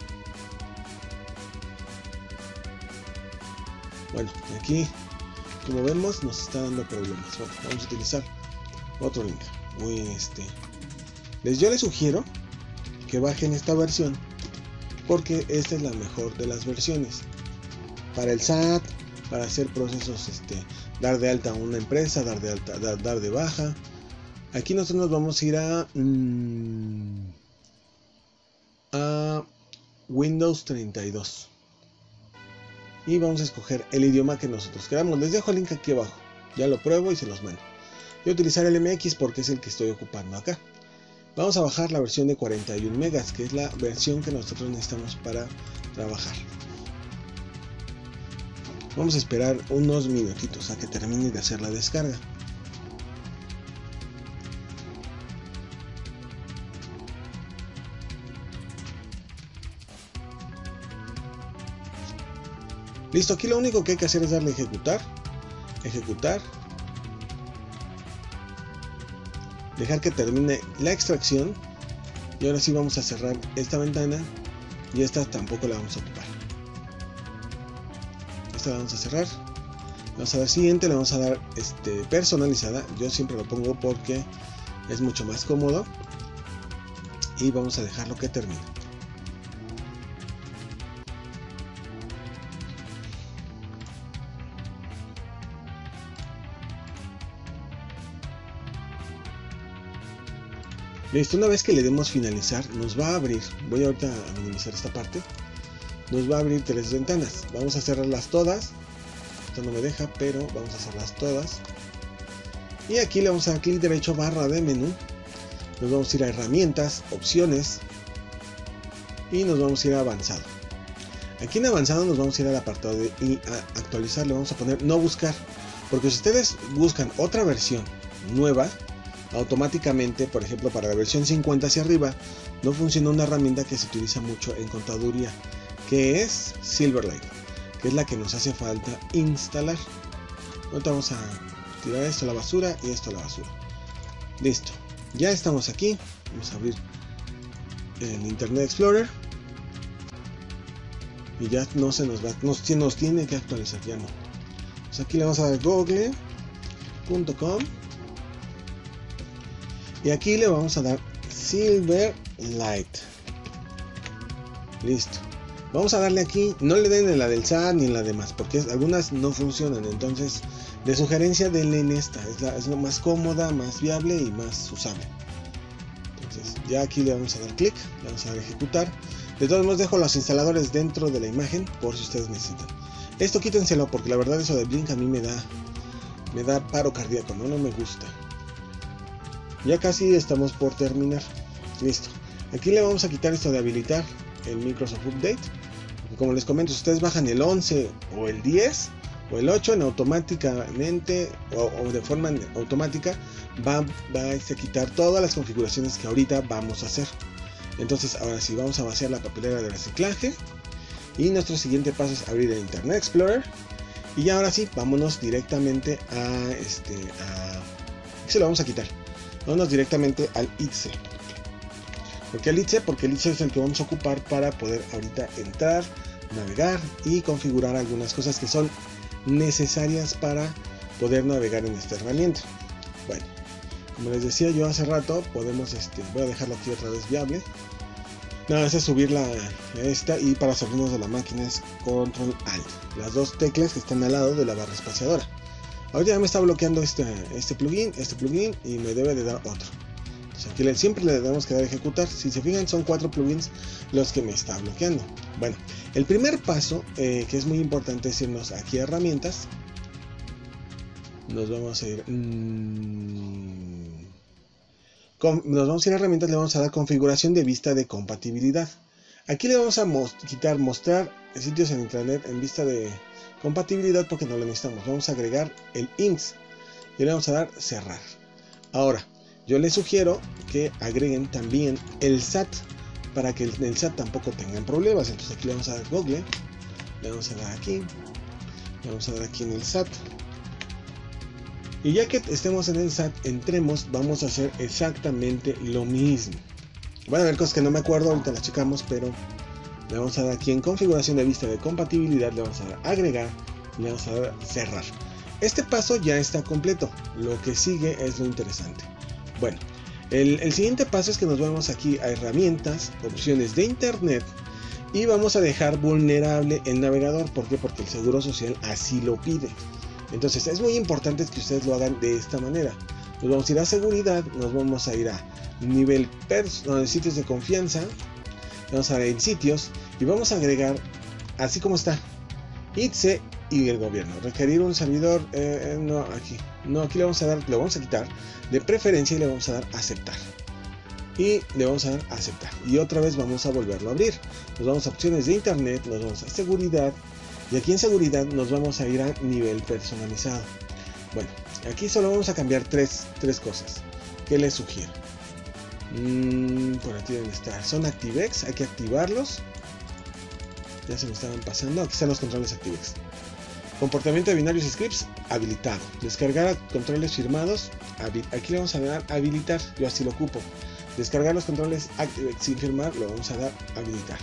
Bueno, aquí, como vemos, nos está dando problemas. Bueno, vamos a utilizar otro link. Muy este. Les, yo les sugiero que bajen esta versión, porque esta es la mejor de las versiones para el S A T, para hacer procesos, este, dar de alta a una empresa, dar de alta, dar, dar de baja. Aquí nosotros nos vamos a ir a mmm, a Windows treinta y dos y vamos a escoger el idioma que nosotros queramos. Les dejo el link aquí abajo, ya lo pruebo y se los mando. Voy a utilizar el M X porque es el que estoy ocupando acá. Vamos a bajar la versión de cuarenta y un megas, que es la versión que nosotros necesitamos para trabajar. Vamos a esperar unos minutitos a que termine de hacer la descarga. Listo, aquí lo único que hay que hacer es darle a ejecutar, ejecutar, dejar que termine la extracción, y ahora sí vamos a cerrar esta ventana, y esta tampoco la vamos a ocupar. Esta la vamos a cerrar, vamos a dar siguiente, le vamos a dar este, personalizada. Yo siempre lo pongo porque es mucho más cómodo, y vamos a dejarlo que termine. Listo, una vez que le demos finalizar, nos va a abrir, voy ahorita a minimizar esta parte, nos va a abrir tres ventanas. Vamos a cerrarlas todas, esto no me deja, pero vamos a cerrarlas todas. Y aquí le vamos a dar clic derecho, barra de menú, nos vamos a ir a herramientas, opciones, y nos vamos a ir a avanzado. Aquí en avanzado nos vamos a ir al apartado de y a actualizar, le vamos a poner no buscar, porque si ustedes buscan otra versión nueva, automáticamente, por ejemplo, para la versión cincuenta hacia arriba, no funciona una herramienta que se utiliza mucho en contaduría, que es Silverlight, que es la que nos hace falta instalar. Ahorita vamos a tirar esto a la basura y esto a la basura. Listo, ya estamos aquí. Vamos a abrir el Internet Explorer y ya no se nos va, nos, nos tiene que actualizar, ya no. Pues aquí le vamos a dar google punto com y aquí le vamos a dar Silverlight. Listo. Vamos a darle aquí, no le den en la del S A T ni en la demás, porque algunas no funcionan. Entonces, de sugerencia, denle en esta. Es la, es la más cómoda, más viable y más usable. Entonces, ya aquí le vamos a dar clic, le vamos a dar ejecutar. De todos modos, dejo los instaladores dentro de la imagen por si ustedes necesitan. Esto quítenselo, porque la verdad eso de Blink a mí me da, me da paro cardíaco, no, no me gusta. Ya casi estamos por terminar. Listo. Aquí le vamos a quitar esto de habilitar el Microsoft Update. Porque como les comento, si ustedes bajan el once o el diez o el ocho, en automáticamente o, o de forma automática va, va a quitar todas las configuraciones que ahorita vamos a hacer. Entonces ahora sí, vamos a vaciar la papelera de reciclaje. Y nuestro siguiente paso es abrir el Internet Explorer. Y ahora sí, vámonos directamente a este a... se lo vamos a quitar. Vámonos directamente al I T S E. ¿Por qué al I T S E? Porque el I T S E es el que vamos a ocupar para poder ahorita entrar, navegar y configurar algunas cosas que son necesarias para poder navegar en esta herramienta. Bueno, como les decía yo hace rato, podemos, este, voy a dejarlo aquí otra vez viable. Nada más es subir la, esta, y para salirnos de la máquina es control alt. Las dos teclas que están al lado de la barra espaciadora. Ahorita ya me está bloqueando este, este plugin, este plugin y me debe de dar otro. Entonces aquí le, siempre le debemos que dar a ejecutar. Si se fijan, son cuatro plugins los que me está bloqueando. Bueno, el primer paso, eh, que es muy importante, es irnos aquí a herramientas. Nos vamos a ir... Mmm, con, nos vamos a ir a herramientas, le vamos a dar configuración de vista de compatibilidad. Aquí le vamos a mos quitar mostrar sitios en internet en vista de compatibilidad porque no lo necesitamos. Vamos a agregar el I N S y le vamos a dar cerrar. Ahora, yo les sugiero que agreguen también el S A T para que el, el S A T tampoco tengan problemas. Entonces aquí le vamos a dar Google, le vamos a dar aquí, le vamos a dar aquí en el S A T. Y ya que estemos en el S A T, entremos, vamos a hacer exactamente lo mismo. Van a haber cosas que no me acuerdo, ahorita las checamos, pero le vamos a dar aquí en configuración de vista de compatibilidad, le vamos a dar agregar, le vamos a dar cerrar. Este paso ya está completo, lo que sigue es lo interesante. Bueno, el, el siguiente paso es que nos vamos aquí a herramientas, opciones de internet y vamos a dejar vulnerable el navegador. ¿Por qué? Porque el Seguro Social así lo pide. Entonces es muy importante que ustedes lo hagan de esta manera. Nos vamos a ir a seguridad, nos vamos a ir a nivel personal, sitios de confianza, vamos a ver en sitios y vamos a agregar así como está I T S E y el gobierno. Requerir un servidor, eh, no aquí, no aquí le vamos a dar, le vamos a quitar de preferencia y le vamos a dar aceptar y le vamos a dar aceptar y otra vez vamos a volverlo a abrir. Nos vamos a opciones de internet, nos vamos a seguridad y aquí en seguridad nos vamos a ir a nivel personalizado. Bueno, aquí solo vamos a cambiar tres, tres cosas que les sugiero. Mm, por aquí deben estar, son ActiveX, hay que activarlos. Ya se me estaban pasando, aquí están los controles ActiveX. Comportamiento de binarios scripts habilitado. Descargar controles firmados, aquí le vamos a dar habilitar, yo así lo ocupo. Descargar los controles ActiveX sin firmar, lo vamos a dar habilitar.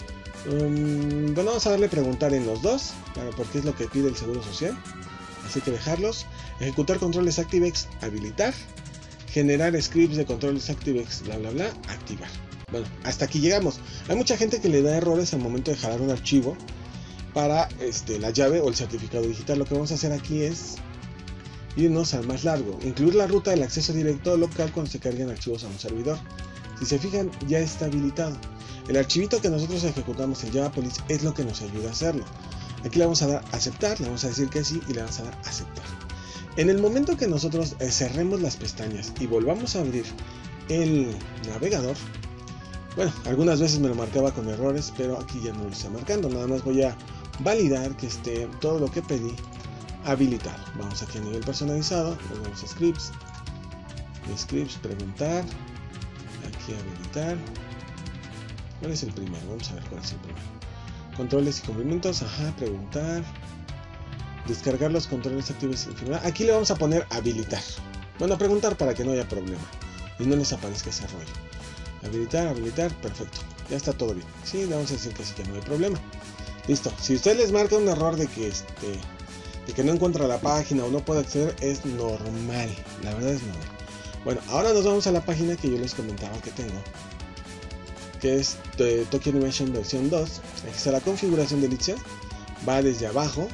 Um, bueno, vamos a darle preguntar en los dos, porque es lo que pide el Seguro Social. Así que dejarlos. Ejecutar controles ActiveX, habilitar. Generar scripts de controles ActiveX, bla bla bla, activar. Bueno, hasta aquí llegamos. Hay mucha gente que le da errores al momento de jalar un archivo para este, la llave o el certificado digital. Lo que vamos a hacer aquí es irnos al más largo. Incluir la ruta del acceso directo local cuando se carguen archivos a un servidor. Si se fijan, ya está habilitado. El archivito que nosotros ejecutamos en Java Police es lo que nos ayuda a hacerlo. Aquí le vamos a dar aceptar, le vamos a decir que sí y le vamos a dar aceptar. En el momento que nosotros cerremos las pestañas y volvamos a abrir el navegador, bueno, algunas veces me lo marcaba con errores, pero aquí ya no lo está marcando. Nada más voy a validar que esté todo lo que pedí habilitado. Vamos aquí a nivel personalizado, nos vamos a scripts, scripts, preguntar, aquí habilitar. ¿Cuál es el primero? Vamos a ver cuál es el primero. Controles y cumplimientos, ajá, preguntar. Descargar los controles activos y firmar. Aquí le vamos a poner habilitar. Bueno, preguntar para que no haya problema y no les aparezca ese rollo. Habilitar, habilitar, perfecto. Ya está todo bien. Sí, le vamos a decir que sí, que no hay problema. Listo. Si usted les marca un error de que este, de que no encuentra la página o no puede acceder, es normal. La verdad es normal. Bueno, ahora nos vamos a la página que yo les comentaba que tengo, que es de Tokyo Animation versión dos. Aquí está la configuración del I T S E. Va desde abajo.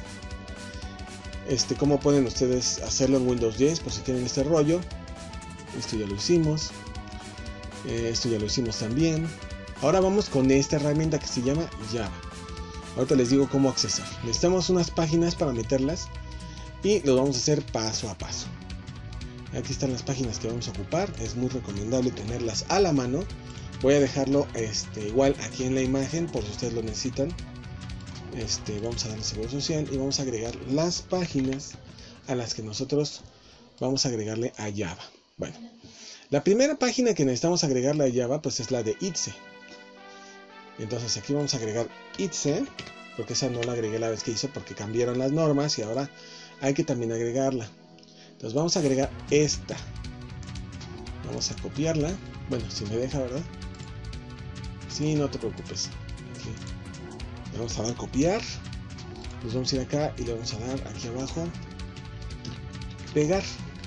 Este, cómo pueden ustedes hacerlo en Windows diez por si tienen este rollo. Esto ya lo hicimos. Eh, esto ya lo hicimos también. Ahora vamos con esta herramienta que se llama Java. Ahorita les digo cómo accesar. Necesitamos unas páginas para meterlas y lo vamos a hacer paso a paso. Aquí están las páginas que vamos a ocupar. Es muy recomendable tenerlas a la mano. Voy a dejarlo este, igual aquí en la imagen por si ustedes lo necesitan. Este, vamos a darle Seguro Social y vamos a agregar las páginas a las que nosotros vamos a agregarle a Java. Bueno, la primera página que necesitamos agregarle a Java pues es la de I T S E. Entonces aquí vamos a agregar I T S E, porque esa no la agregué la vez que hice porque cambiaron las normas y ahora hay que también agregarla. Entonces vamos a agregar esta. Vamos a copiarla. Bueno, si me deja, ¿verdad? Sí, no te preocupes. Aquí. Le vamos a dar copiar. Nos vamos a ir acá y le vamos a dar aquí abajo pegar.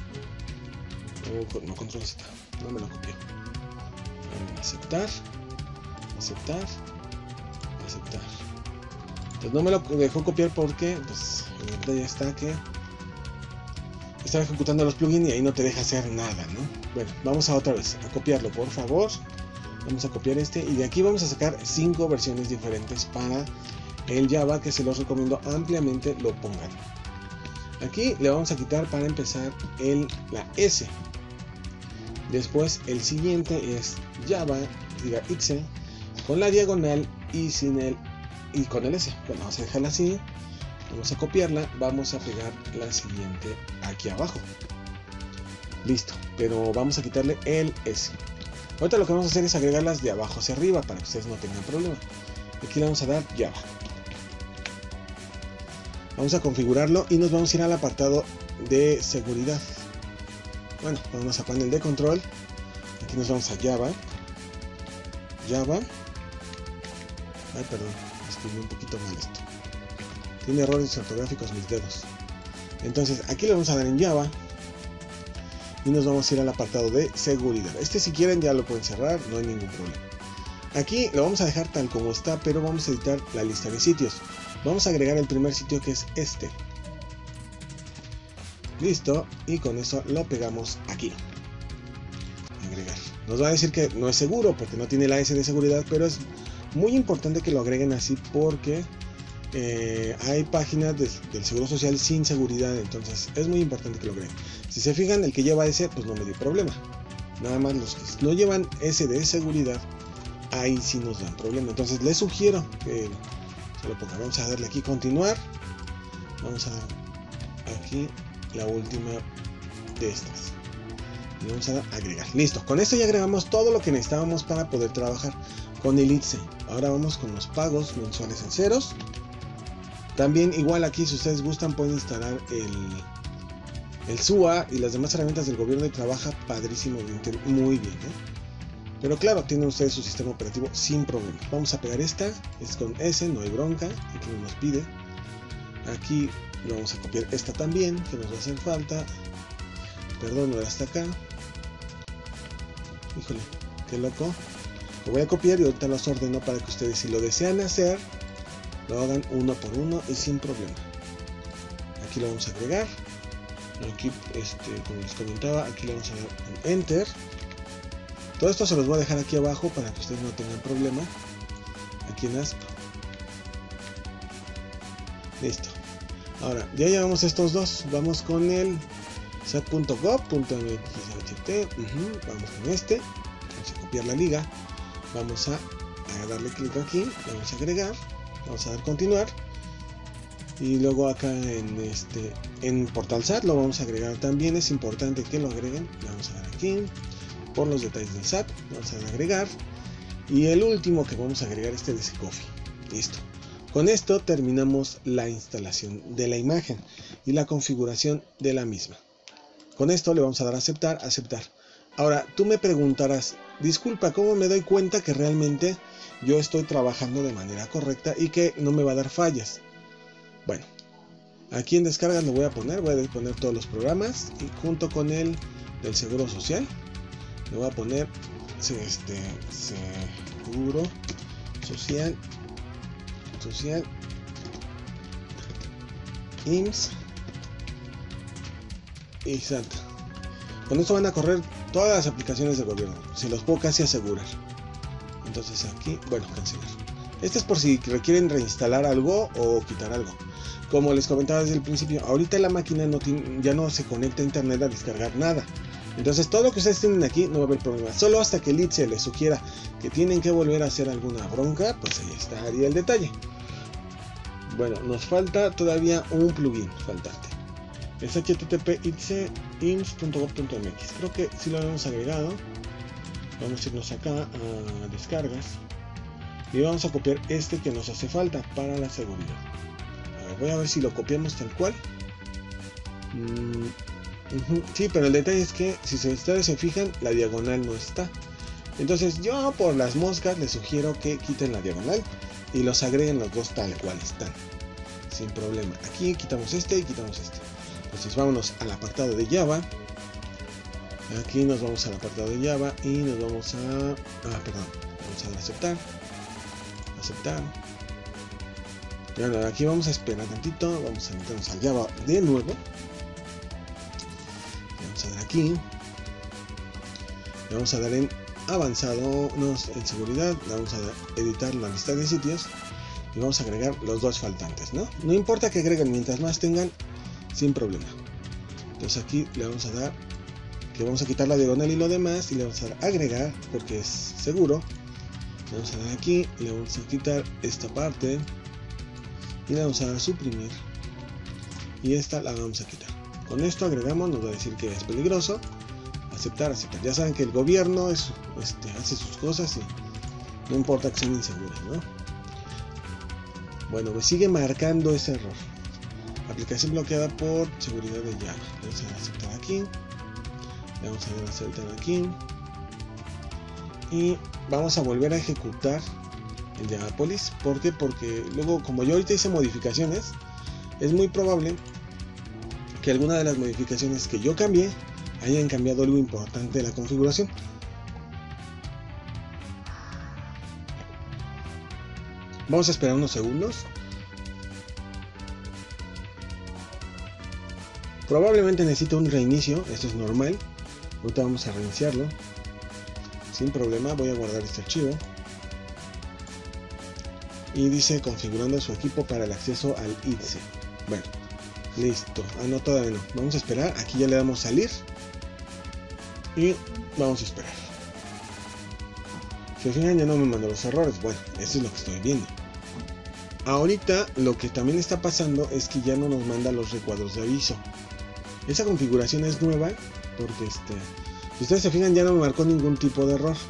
Oh, no, control Z. No me lo copié. Aceptar. Aceptar. Aceptar. Entonces no me lo dejó copiar porque pues en realidad ya está que estaba ejecutando los plugins y ahí no te deja hacer nada, ¿no? bueno, vamos a otra vez a copiarlo, por favor. Vamos a copiar este y de aquí vamos a sacar cinco versiones diferentes para el Java, que se los recomiendo ampliamente lo pongan. Aquí le vamos a quitar para empezar el, la S. Después el siguiente es Java, diga itse, con la diagonal y sin el y con el S. Bueno, vamos a dejarla así. Vamos a copiarla, vamos a pegar la siguiente aquí abajo. Listo, pero vamos a quitarle el S. Ahorita lo que vamos a hacer es agregarlas de abajo hacia arriba para que ustedes no tengan problema. Aquí le vamos a dar Java. Vamos a configurarlo y nos vamos a ir al apartado de seguridad. Bueno, vamos a panel de control. Aquí nos vamos a Java. Java. Ay, perdón, escribí un poquito mal esto. Tiene errores ortográficos mis dedos. Entonces aquí le vamos a dar en Java. Y nos vamos a ir al apartado de seguridad. Este, si quieren, ya lo pueden cerrar, no hay ningún problema. Aquí lo vamos a dejar tal como está, pero vamos a editar la lista de sitios. Vamos a agregar el primer sitio, que es este. Listo, y con eso lo pegamos aquí. Agregar. Nos va a decir que no es seguro porque no tiene la S de seguridad, pero es muy importante que lo agreguen así porque eh, hay páginas de, del Seguro Social sin seguridad, entonces es muy importante que lo agreguen. Si se fijan, el que lleva S, pues no me dio problema. Nada más los que no llevan S de seguridad, ahí sí nos dan problema. Entonces les sugiero que se lo pongan. Vamos a darle aquí continuar. Vamos a dar aquí la última de estas. Y vamos a dar agregar. Listo. Con esto ya agregamos todo lo que necesitábamos para poder trabajar con el itse. Ahora vamos con los pagos mensuales en ceros. También igual aquí, si ustedes gustan, pueden instalar el... el S U A y las demás herramientas del gobierno y trabaja padrísimo, muy bien, ¿eh? Pero claro, tienen ustedes su sistema operativo sin problema. Vamos a pegar esta, es con S, no hay bronca, aquí no nos pide. Aquí vamos a copiar esta también, que nos va a hacer falta. Perdón, no era hasta acá. Híjole, qué loco. Lo voy a copiar y ahorita los ordeno para que ustedes, si lo desean hacer, lo hagan uno por uno y sin problema. Aquí lo vamos a agregar. Aquí, este, como les comentaba, aquí le vamos a dar un Enter. Todo esto se los voy a dejar aquí abajo para que ustedes no tengan problema. Aquí en A S P. Listo. Ahora, ya llevamos estos dos. Vamos con el sat punto gov punto m x h t. Uh-huh. Vamos con este. Vamos a copiar la liga. Vamos a, a darle clic aquí. Vamos a agregar. Vamos a dar continuar. Y luego acá en este en Portal S A T lo vamos a agregar también. Es importante que lo agreguen. Le vamos a dar aquí por los detalles del S A T. Vamos a dar agregar. Y el último que vamos a agregar este de Secofi. Listo. Con esto terminamos la instalación de la imagen y la configuración de la misma. Con esto le vamos a dar a aceptar, aceptar. Ahora tú me preguntarás, disculpa, ¿cómo me doy cuenta que realmente yo estoy trabajando de manera correcta y que no me va a dar fallas? Bueno, aquí en descargas lo voy a poner, voy a poner todos los programas y junto con el del Seguro Social le voy a poner este Seguro Social Social I M S S y S A T. Con esto van a correr todas las aplicaciones del gobierno, se los puedo casi asegurar. Entonces aquí, bueno, cancelar. Este es por si requieren reinstalar algo o quitar algo. Como les comentaba desde el principio, ahorita la máquina no tiene, ya no se conecta a internet a descargar nada. Entonces todo lo que ustedes tienen aquí no va a haber problema. Solo hasta que el itse les sugiera que tienen que volver a hacer alguna bronca, pues ahí estaría el detalle. Bueno, nos falta todavía un plugin faltante. Es H T T P itse I M S S punto gov punto m x. Creo que sí lo habíamos agregado. Vamos a irnos acá a descargas. Y vamos a copiar este que nos hace falta para la seguridad. A ver, voy a ver si lo copiamos tal cual. Mm, uh-huh. Sí, pero el detalle es que si ustedes se fijan, la diagonal no está. Entonces yo por las moscas les sugiero que quiten la diagonal y los agreguen los dos tal cual están. Sin problema. Aquí quitamos este y quitamos este. Entonces vámonos al apartado de Java. Aquí nos vamos al apartado de Java y nos vamos a... Ah, perdón. Vamos a dar a aceptar. Aceptar. Bueno, aquí vamos a esperar tantito. Vamos a meternos al Java de nuevo. Vamos a dar aquí. Le vamos a dar en avanzado, no, en seguridad, le vamos a dar, editar la lista de sitios y vamos a agregar los dos faltantes, ¿no? No importa que agreguen, mientras más tengan, sin problema. Entonces aquí le vamos a dar que vamos a quitar la diagonal y lo demás y le vamos a dar agregar porque es seguro. Le vamos a dar aquí, le vamos a quitar esta parte y le vamos a dar suprimir y esta la vamos a quitar. Con esto agregamos, nos va a decir que es peligroso. Aceptar, aceptar. Ya saben que el gobierno es, este, hace sus cosas y no importa que sean inseguras, ¿no? Bueno, pues sigue marcando ese error. Aplicación bloqueada por seguridad de Java. Le vamos a dar aceptar aquí. Le vamos a dar aceptar aquí. Y vamos a volver a ejecutar el Javapolis. ¿Por qué? Porque luego, como yo ahorita hice modificaciones, es muy probable que alguna de las modificaciones que yo cambié hayan cambiado algo importante de la configuración. Vamos a esperar unos segundos. Probablemente necesite un reinicio, esto es normal. Ahorita vamos a reiniciarlo sin problema. Voy a guardar este archivo y dice configurando su equipo para el acceso al I T S E. Bueno, listo. Ah, no, todavía no. Vamos a esperar. Aquí ya le damos salir y vamos a esperar. Si al final ya no me mandó los errores. Bueno, eso es lo que estoy viendo. Ahorita lo que también está pasando es que ya no nos manda los recuadros de aviso. Esa configuración es nueva porque este, si ustedes se fijan, ya no me marcó ningún tipo de error.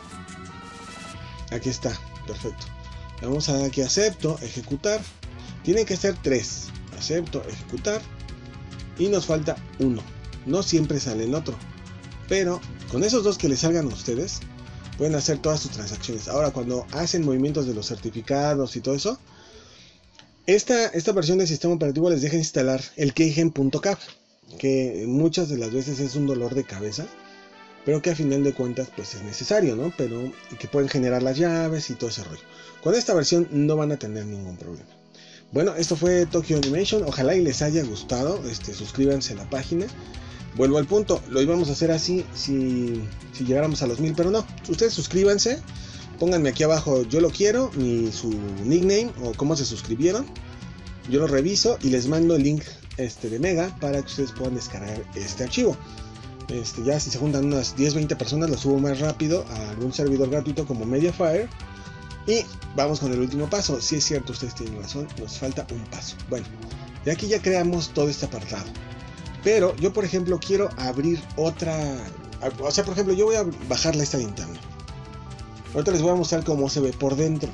Aquí está, perfecto. Le vamos a dar aquí acepto, ejecutar. Tiene que ser tres. Acepto, ejecutar. Y nos falta uno. No siempre sale el otro, pero con esos dos que les salgan a ustedes, pueden hacer todas sus transacciones. Ahora, cuando hacen movimientos de los certificados y todo eso, esta, esta versión del sistema operativo les deja instalar el keygen.cap, que muchas de las veces es un dolor de cabeza, pero que a final de cuentas pues es necesario, ¿no? Pero que pueden generar las llaves y todo ese rollo. Con esta versión no van a tener ningún problema. Bueno, esto fue Tokyo Animation. Ojalá y les haya gustado. Este, suscríbanse a la página. Vuelvo al punto, lo íbamos a hacer así si, si llegáramos a los mil, pero no. Ustedes suscríbanse, pónganme aquí abajo yo lo quiero, y su nickname o cómo se suscribieron. Yo lo reviso y les mando el link este, de Mega para que ustedes puedan descargar este archivo. Este, ya si se juntan unas diez veinte personas, lo subo más rápido a algún servidor gratuito como Mediafire. Y vamos con el último paso. Si es cierto, ustedes tienen razón, nos falta un paso. Bueno, de aquí ya creamos todo este apartado. Pero yo, por ejemplo, quiero abrir otra... O sea, por ejemplo, yo voy a bajarla esta ventana. Ahorita les voy a mostrar cómo se ve por dentro.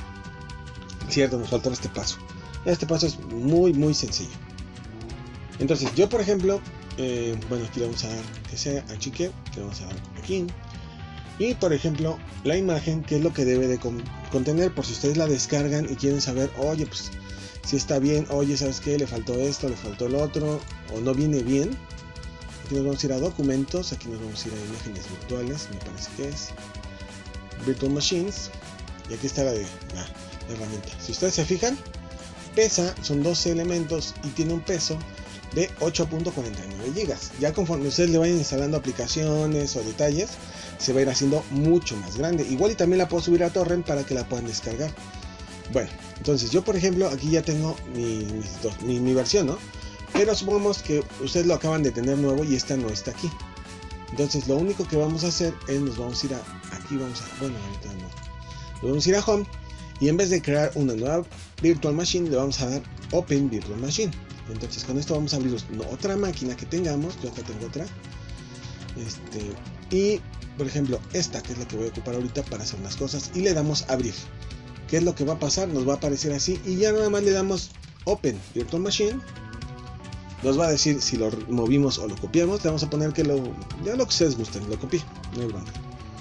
Cierto, nos falta este paso. Este paso es muy, muy sencillo. Entonces, yo, por ejemplo... Eh, bueno, aquí le vamos a dar que sea achique. Le vamos a dar aquí. Y, por ejemplo, la imagen, que es lo que debe de con contener. Por si ustedes la descargan y quieren saber... Oye, pues... si está bien, oye, ¿sabes qué? Le faltó esto, le faltó el otro, o no viene bien. Aquí nos vamos a ir a documentos, aquí nos vamos a ir a imágenes virtuales, me parece que es Virtual Machines, y aquí está la de la, la herramienta. Si ustedes se fijan, pesa, son doce elementos y tiene un peso de ocho punto cuarenta y nueve gigas. Ya conforme ustedes le vayan instalando aplicaciones o detalles, se va a ir haciendo mucho más grande. Igual y también la puedo subir a torrent para que la puedan descargar. Bueno, entonces yo, por ejemplo, aquí ya tengo mi, mi, mi versión, ¿no? Pero supongamos que ustedes lo acaban de tener nuevo y esta no está aquí. Entonces lo único que vamos a hacer es nos vamos a ir a... Aquí vamos a... Bueno, ahorita no. Nos vamos a ir a Home y en vez de crear una nueva Virtual Machine, le vamos a dar Open Virtual Machine. Entonces con esto vamos a abrir otra máquina que tengamos. Yo acá tengo otra. Este... Y, por ejemplo, esta, que es la que voy a ocupar ahorita para hacer unas cosas. Y le damos Abrir. ¿Qué es lo que va a pasar? Nos va a aparecer así y ya nada más le damos Open Virtual Machine. Nos va a decir si lo movimos o lo copiamos. Le vamos a poner que lo, ya lo que ustedes gusten, lo copié, no hay bronca.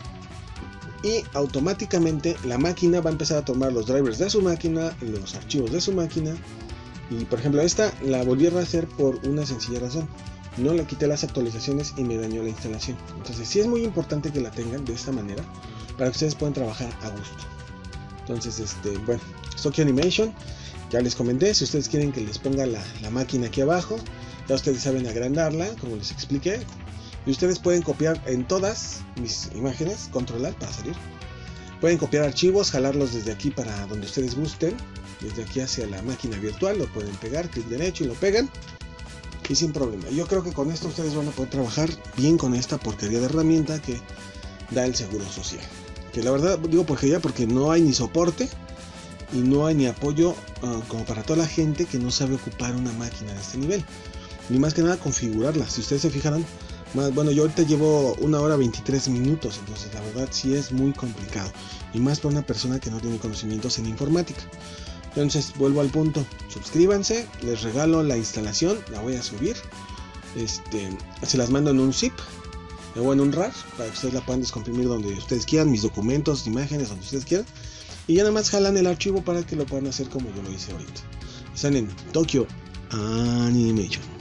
Y automáticamente la máquina va a empezar a tomar los drivers de su máquina, los archivos de su máquina. Y por ejemplo esta la volví a hacer por una sencilla razón. No le quité las actualizaciones y me dañó la instalación. Entonces sí es muy importante que la tengan de esta manera para que ustedes puedan trabajar a gusto. Entonces, este, bueno, Tokyo Animation, ya les comenté, si ustedes quieren que les ponga la, la máquina aquí abajo, ya ustedes saben agrandarla, como les expliqué, Y ustedes pueden copiar en todas mis imágenes, controlar para salir. Pueden copiar archivos, jalarlos desde aquí para donde ustedes gusten. Desde aquí hacia la máquina virtual lo pueden pegar, clic derecho y lo pegan. Y sin problema. Yo creo que con esto ustedes van a poder trabajar bien con esta porquería de herramienta que da el Seguro Social. Que la verdad digo porquería porque no hay ni soporte y no hay ni apoyo uh, como para toda la gente que no sabe ocupar una máquina de este nivel. Ni más que nada configurarla. Si ustedes se fijaran, más, bueno, yo ahorita llevo una hora veintitrés minutos, entonces la verdad sí es muy complicado. Y más para una persona que no tiene conocimientos en informática. Entonces vuelvo al punto, suscríbanse, les regalo la instalación, la voy a subir, este, se las mando en un zip o en un RAR para que ustedes la puedan descomprimir donde ustedes quieran, mis documentos, imágenes, donde ustedes quieran, y ya nada más jalan el archivo para que lo puedan hacer como yo lo hice ahorita. Están en Tokyo Animation.